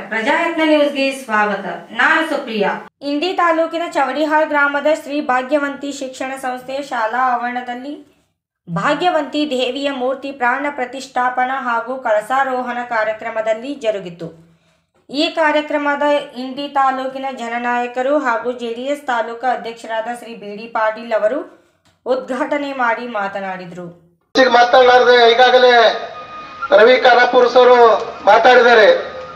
ಪ್ರಜಾಯತ್ನ ನ್ಯೂಸ್ಗೆ ಸ್ವಾಗತ. ನಾನು ಸುಪ್ರಿಯಾ. ಇಂಡಿ ತಾಲೂಕಿನ ಚವಡಿಹಾಳ್ ಗ್ರಾಮದ ಶ್ರೀ ಭಾಗ್ಯವಂತಿ ಶಿಕ್ಷಣ ಸಂಸ್ಥೆಯ ಶಾಲಾ ಆವರಣದಲ್ಲಿ ಭಾಗ್ಯವಂತಿ ದೇವಿಯ ಮೂರ್ತಿ ಪ್ರಾಣ ಪ್ರತಿಷ್ಠಾಪನಾ ಹಾಗೂ ಕಳಸಾರೋಹಣ ಕಾರ್ಯಕ್ರಮದಲ್ಲಿ ಜರುಗಿತು. ಈ ಕಾರ್ಯಕ್ರಮದ ಇಂಡಿ ತಾಲೂಕಿನ ಜನನಾಯಕರು ಹಾಗೂ ಜೆಡಿಎಸ್ ತಾಲೂಕು ಅಧ್ಯಕ್ಷರಾದ ಶ್ರೀ ಬಿ.ಡಿ. ಪಾಟೀಲ್ ಅವರು ಉದ್ಘಾಟನೆ ಮಾಡಿ ಮಾತನಾಡಿದರು. ಈಗಾಗಲೇ ರವಿ ಖಾನಾಪುರ ಸರ್ ಮಾತಾಡಿದ್ದಾರೆ.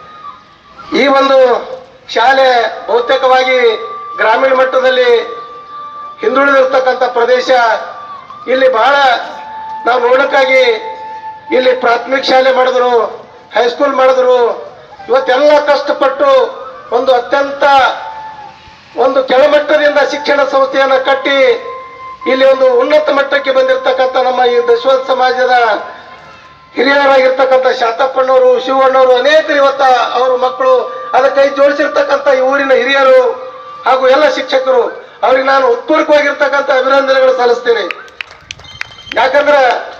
ಈ ಒಂದು ಶಾಲೆ ಬಹುತೇಕವಾಗಿ ಗ್ರಾಮೀಣ ಮಟ್ಟದಲ್ಲಿ ಹಿಂದುಳಿದಿರ್ತಕ್ಕಂಥ ಪ್ರದೇಶ. ಇಲ್ಲಿ ಬಹಳ ನಾವು ನೋಡಕ್ಕಾಗಿ ಇಲ್ಲಿ ಪ್ರಾಥಮಿಕ ಶಾಲೆ ಮಾಡಿದ್ರು, ಹೈಸ್ಕೂಲ್ ಮಾಡಿದ್ರು. ಇವತ್ತೆಲ್ಲ ಕಷ್ಟಪಟ್ಟು ಒಂದು ಅತ್ಯಂತ ಒಂದು ಕೆಳಮಟ್ಟದಿಂದ ಶಿಕ್ಷಣ ಸಂಸ್ಥೆಯನ್ನು ಕಟ್ಟಿ ಇಲ್ಲಿ ಒಂದು ಉನ್ನತ ಮಟ್ಟಕ್ಕೆ ಬಂದಿರತಕ್ಕಂಥ ನಮ್ಮ ಈ ದಶವತ್ ಸಮಾಜದ ಹಿರಿಯರಾಗಿರ್ತಕ್ಕಂಥ ಶಾತಪ್ಪಣ್ಣವರು, ಶಿವಣ್ಣವರು, ಅನೇಕರು ಇವತ್ತ ಅವ್ರ ಮಕ್ಕಳು ಅದರ ಕೈ ಜೋಡಿಸಿರ್ತಕ್ಕಂಥ ಈ ಊರಿನ ಹಿರಿಯರು ಹಾಗೂ ಎಲ್ಲ ಶಿಕ್ಷಕರು, ಅವ್ರಿಗೆ ನಾನು ಉತ್ಪೂರ್ವಕವಾಗಿರ್ತಕ್ಕಂಥ ಅಭಿನಂದನೆಗಳು ಸಲ್ಲಿಸ್ತೇನೆ. ಯಾಕಂದ್ರೆ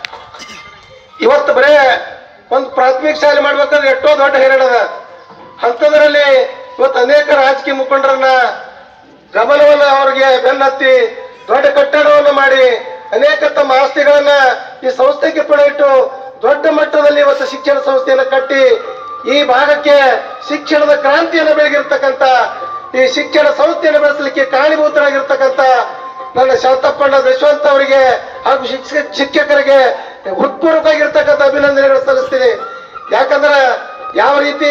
ಇವತ್ತು ಬರೇ ಒಂದು ಪ್ರಾಥಮಿಕ ಶಾಲೆ ಮಾಡ್ಬೇಕಂದ್ರೆ ಎಷ್ಟೋ ದೊಡ್ಡ ಹೈರಾಣದ. ಅಂಥದ್ರಲ್ಲಿ ಇವತ್ತು ಅನೇಕ ರಾಜಕೀಯ ಮುಖಂಡರನ್ನ ಗಮನವನ್ನು ಅವ್ರಿಗೆ ಬೆನ್ನತ್ತಿ ದೊಡ್ಡ ಕಟ್ಟಡವನ್ನು ಮಾಡಿ ಅನೇಕ ತಮ್ಮ ಆಸ್ತಿಗಳನ್ನ ಈ ಸಂಸ್ಥೆಗೆ ಪಣ ಇಟ್ಟು ದೊಡ್ಡ ಮಟ್ಟದಲ್ಲಿ ಇವತ್ತು ಶಿಕ್ಷಣ ಸಂಸ್ಥೆಯನ್ನು ಕಟ್ಟಿ ಈ ಭಾಗಕ್ಕೆ ಶಿಕ್ಷಣದ ಕ್ರಾಂತಿಯನ್ನು ಬೆಳಗಿರ್ತಕ್ಕಂಥ ಈ ಶಿಕ್ಷಣ ಸಂಸ್ಥೆಯನ್ನು ಬೆಳೆಸಲಿಕ್ಕೆ ಕಾರಣೀಭೂತರಾಗಿರ್ತಕ್ಕಂಥ ನನ್ನ ಶಾಂತಪ್ಪಣ್ಣ ದಶವಂತ ಅವರಿಗೆ ಹಾಗೂ ಶಿಕ್ಷಕರಿಗೆ ಹೃತ್ಪೂರ್ವಕವಾಗಿರ್ತಕ್ಕಂಥ ಅಭಿನಂದನೆಗಳು ಸಲ್ಲಿಸ್ತೀನಿ. ಯಾಕಂದ್ರೆ ಯಾವ ರೀತಿ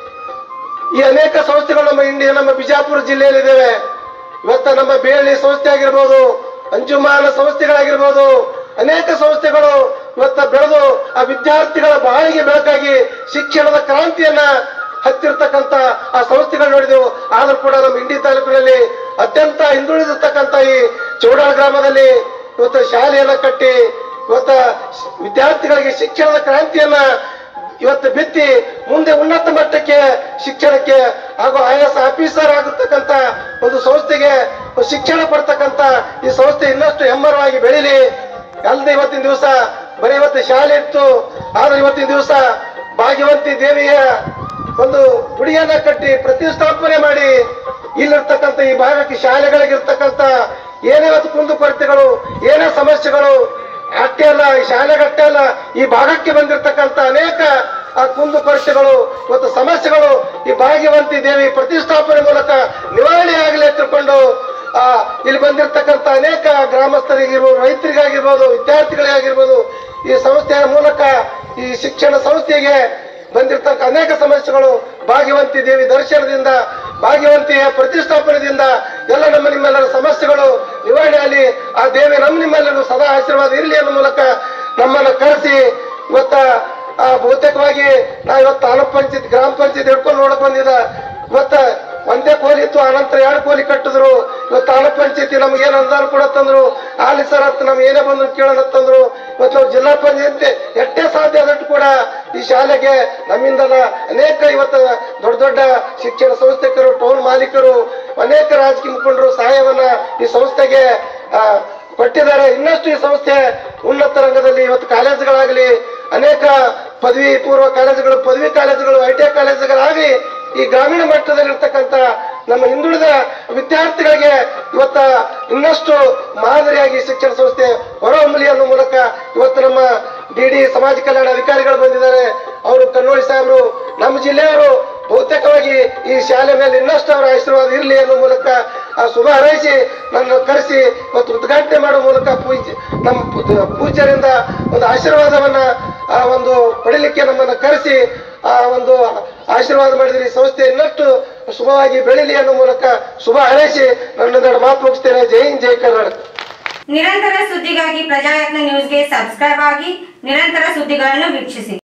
ಈ ಅನೇಕ ಸಂಸ್ಥೆಗಳು ನಮ್ಮ ಬಿಜಾಪುರ ಜಿಲ್ಲೆಯಲ್ಲಿದ್ದೇವೆ. ಇವತ್ತು ನಮ್ಮ ಬೇಳಿ ಸಂಸ್ಥೆ ಆಗಿರ್ಬೋದು, ಅಂಜುಮಾನ ಸಂಸ್ಥೆಗಳಾಗಿರ್ಬೋದು, ಅನೇಕ ಸಂಸ್ಥೆಗಳು ಇವತ್ತು ಬೆಳೆದು ಆ ವಿದ್ಯಾರ್ಥಿಗಳ ಬಾಳಿಗೆ ಬೆಳಕಾಗಿ ಶಿಕ್ಷಣದ ಕ್ರಾಂತಿಯನ್ನ ಹತ್ತಿರ್ತಕ್ಕಂಥ ಆ ಸಂಸ್ಥೆಗಳು ನೋಡಿದೆವು. ಆದ್ರೂ ಕೂಡ ನಮ್ಮ ಇಂಡಿ ತಾಲೂಕಿನಲ್ಲಿ ಅತ್ಯಂತ ಹಿಂದುಳಿದಿರ್ತಕ್ಕಂಥ ಈ ಚೌಡಾಳ ಗ್ರಾಮದಲ್ಲಿ ಇವತ್ತು ಶಾಲೆಯನ್ನ ಕಟ್ಟಿ ಇವತ್ತು ವಿದ್ಯಾರ್ಥಿಗಳಿಗೆ ಶಿಕ್ಷಣದ ಕ್ರಾಂತಿಯನ್ನ ಇವತ್ತು ಬಿತ್ತಿ ಮುಂದೆ ಉನ್ನತ ಮಟ್ಟಕ್ಕೆ ಶಿಕ್ಷಣಕ್ಕೆ ಹಾಗೂ IAS ಆಫೀಸರ್ ಆಗಿರ್ತಕ್ಕಂಥ ಒಂದು ಸಂಸ್ಥೆಗೆ ಶಿಕ್ಷಣ ಪಡ್ತಕ್ಕಂಥ ಈ ಸಂಸ್ಥೆ ಇನ್ನಷ್ಟು ಹೆಮ್ಮರವಾಗಿ ಬೆಳೀಲಿ. ಅಲ್ಲದೆ ಇವತ್ತಿನ ದಿವಸ ಬರೀ ಇವತ್ತು ಶಾಲೆ ಇತ್ತು, ಆದ್ರೆ ಇವತ್ತಿನ ದಿವಸ ಭಾಗ್ಯವಂತಿ ದೇವಿಯ ಒಂದು ಗುಡಿಯನ್ನ ಕಟ್ಟಿ ಪ್ರತಿಷ್ಠಾಪನೆ ಮಾಡಿ ಇಲ್ಲಿರ್ತಕ್ಕಂಥ ಈ ಭಾಗಕ್ಕೆ ಶಾಲೆಗಳಿಗಿರ್ತಕ್ಕಂಥ ಏನೇ ಇವತ್ತು ಕುಂದುಕೊರತೆಗಳು, ಏನೇ ಸಮಸ್ಯೆಗಳು ಅಷ್ಟೇ ಅಲ್ಲ, ಈ ಶಾಲೆಗಷ್ಟೇ ಅಲ್ಲ, ಈ ಭಾಗಕ್ಕೆ ಬಂದಿರತಕ್ಕಂಥ ಅನೇಕ ಕುಂದುಕೊರತೆಗಳು ಇವತ್ತು ಸಮಸ್ಯೆಗಳು ಈ ಭಾಗ್ಯವಂತಿ ದೇವಿ ಪ್ರತಿಷ್ಠಾಪನೆ ಮೂಲಕ ನಿವಾರಣೆ ಆಗಲಿ ತಿಳ್ಕೊಂಡು ಇಲ್ಲಿ ಬಂದಿರತಕ್ಕಂಥ ಅನೇಕ ಗ್ರಾಮಸ್ಥರಿಗಿರ್ಬೋದು, ರೈತರಿಗಾಗಿರ್ಬೋದು, ವಿದ್ಯಾರ್ಥಿಗಳಿಗಾಗಿರ್ಬೋದು ಈ ಸಂಸ್ಥೆಯ ಮೂಲಕ ಈ ಶಿಕ್ಷಣ ಸಂಸ್ಥೆಗೆ ಬಂದಿರತಕ್ಕ ಅನೇಕ ಸಮಸ್ಯೆಗಳು ಭಾಗ್ಯವಂತಿ ದೇವಿ ದರ್ಶನದಿಂದ, ಭಾಗ್ಯವಂತಿಯ ಪ್ರತಿಷ್ಠಾಪನೆಯಿಂದ ಎಲ್ಲ ನಿಮ್ಮೆಲ್ಲರ ಸಮಸ್ಯೆಗಳು ನಿವಾರಣೆ ಆಗಲಿ. ಆ ದೇವಿ ನಿಮ್ಮೆಲ್ಲರೂ ಸದಾ ಆಶೀರ್ವಾದ ಇರಲಿ ಅನ್ನೋ ಮೂಲಕ ನಮ್ಮನ್ನು ಕರೆಸಿ ಇವತ್ತ ಬಹುತೇಕವಾಗಿ ನಾವು ಇವತ್ತು ತಾಲೂಕ್ ಪಂಚಾಯತ್ ಗ್ರಾಮ ಪಂಚಾಯತ್ ಹಿಡ್ಕೊಂಡು ನೋಡಕ್ ಬಂದಿದ್ದ. ಇವತ್ತ ಒಂದೇ ಕೋಲಿ ಇತ್ತು, ಅನಂತರ 2 ಕೋಲಿ ಕಟ್ಟಿದ್ರು. ಇವತ್ತು ತಾಲೂಕ್ ಪಂಚಾಯತಿ ನಮ್ಗೆ ಏನು ಅನುದಾನ ಕೊಡತ್ತಂದ್ರು, ಆಲಿ ಸರ್ ಹತ್ತು ನಮ್ಗೆ ಏನೇ ಬಂದ್ರು ಕೇಳತ್ತಂದ್ರು. ಇವತ್ತು ನಾವು ಜಿಲ್ಲಾ ಪಂಚಾಯತ್ ಎಷ್ಟೇ ಸಾಧ್ಯ ಆದಷ್ಟು ಕೂಡ ಈ ಶಾಲೆಗೆ ನಮ್ಮಿಂದಲ ಅನೇಕ ಇವತ್ತು ದೊಡ್ಡ ದೊಡ್ಡ ಶಿಕ್ಷಣ ಸಂಸ್ಥೆಕರು, ಟೌನ್ ಮಾಲೀಕರು, ಅನೇಕ ರಾಜಕೀಯ ಮುಖಂಡರು ಸಹಾಯವನ್ನ ಈ ಸಂಸ್ಥೆಗೆ ಕೊಟ್ಟಿದ್ದಾರೆ. ಇನ್ನಷ್ಟು ಈ ಸಂಸ್ಥೆ ಉನ್ನತ ರಂಗದಲ್ಲಿ ಇವತ್ತು ಕಾಲೇಜುಗಳಾಗಲಿ, ಅನೇಕ ಪದವಿ ಪೂರ್ವ ಕಾಲೇಜುಗಳು, ಪದವಿ ಕಾಲೇಜುಗಳು, ITI ಕಾಲೇಜುಗಳಾಗಿ ಈ ಗ್ರಾಮೀಣ ಮಟ್ಟದಲ್ಲಿರ್ತಕ್ಕಂಥ ನಮ್ಮ ಹಿಂದುಳಿದ ವಿದ್ಯಾರ್ಥಿಗಳಿಗೆ ಇವತ್ತ ಇನ್ನಷ್ಟು ಮಾದರಿಯಾಗಿ ಶಿಕ್ಷಣ ಸಂಸ್ಥೆ ಹೊರಹೊಮ್ಮಲಿ ಅನ್ನೋ ಮೂಲಕ ಇವತ್ತು ನಮ್ಮ DD ಸಮಾಜ ಕಲ್ಯಾಣ ಅಧಿಕಾರಿಗಳು ಬಂದಿದ್ದಾರೆ. ಅವರು ಕನ್ನೋಳಿ ಸಾಹೇಬರು, ನಮ್ಮ ಜಿಲ್ಲೆಯವರು ಬಹುತೇಕವಾಗಿ ಈ ಶಾಲೆ ಮೇಲೆ ಇನ್ನಷ್ಟು ಅವರ ಆಶೀರ್ವಾದ ಇರಲಿ ಅನ್ನೋ ಮೂಲಕ ಶುಭ ಹಾರೈಸಿ ನನ್ನ ಕರೆಸಿ ಇವತ್ತು ಉದ್ಘಾಟನೆ ಮಾಡುವ ಮೂಲಕ ನಮ್ಮ ಪೂಜ್ಯರಿಂದ ಒಂದು ಆಶೀರ್ವಾದವನ್ನ ಒಂದು ಪಡಿಲಿಕ್ಕೆ ನಮ್ಮನ್ನು ಕರೆಸಿ ಒಂದು ಆಶೀರ್ವಾದ ಮಾಡಿದ್ರಿ. ಸಂಸ್ಥೆ ಇನ್ನಷ್ಟು ಶುಭವಾಗಿ ಬೆಳೀಲಿ ಅನ್ನೋ ಮೂಲಕ ಶುಭ ಹಾರೈಸಿ ನನ್ನ ಮಾತು ಮುಗಿಸ್ತೇನೆ. ಜೈ ಹಿಂದ್, ಜೈ ಕರ್ನಾಟಕ. ನಿರಂತರ ಸುದ್ದಿಗಾಗಿ ಪ್ರಜಾಯತ್ನ ನ್ಯೂಸ್ಗೆ ಸಬ್ಸ್ಕ್ರೈಬ್ ಆಗಿ ನಿರಂತರ ಸುದ್ದಿಗಳನ್ನು ವೀಕ್ಷಿಸಿ.